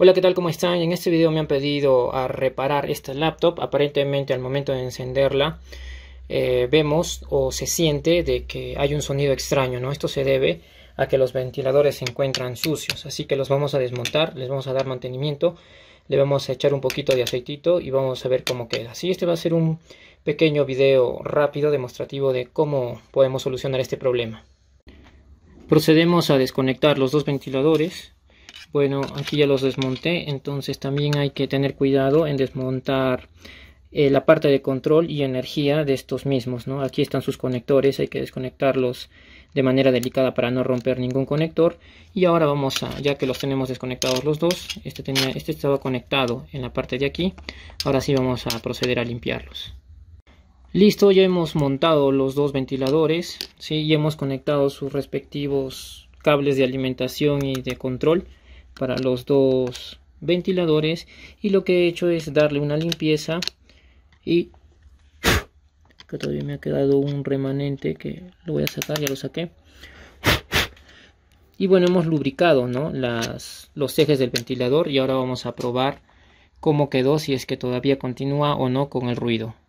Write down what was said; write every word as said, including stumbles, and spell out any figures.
Hola, ¿qué tal? ¿Cómo están? En este video me han pedido a reparar esta laptop. Aparentemente al momento de encenderla eh, vemos o se siente de que hay un sonido extraño, ¿no? Esto se debe a que los ventiladores se encuentran sucios, así que los vamos a desmontar, les vamos a dar mantenimiento, le vamos a echar un poquito de aceitito y vamos a ver cómo queda. Así este va a ser un pequeño video rápido demostrativo de cómo podemos solucionar este problema. Procedemos a desconectar los dos ventiladores. Bueno, aquí ya los desmonté, entonces también hay que tener cuidado en desmontar eh, la parte de control y energía de estos mismos, ¿no? Aquí están sus conectores, hay que desconectarlos de manera delicada para no romper ningún conector. Y ahora vamos a, ya que los tenemos desconectados los dos, este, tenía, este estaba conectado en la parte de aquí, ahora sí vamos a proceder a limpiarlos. Listo, ya hemos montado los dos ventiladores, ¿sí? Y hemos conectado sus respectivos cables de alimentación y de control para los dos ventiladores, y lo que he hecho es darle una limpieza. Y que todavía me ha quedado un remanente que lo voy a sacar, ya lo saqué. Y bueno, hemos lubricado, ¿no? Las, los ejes del ventilador, y ahora vamos a probar cómo quedó, si es que todavía continúa o no con el ruido.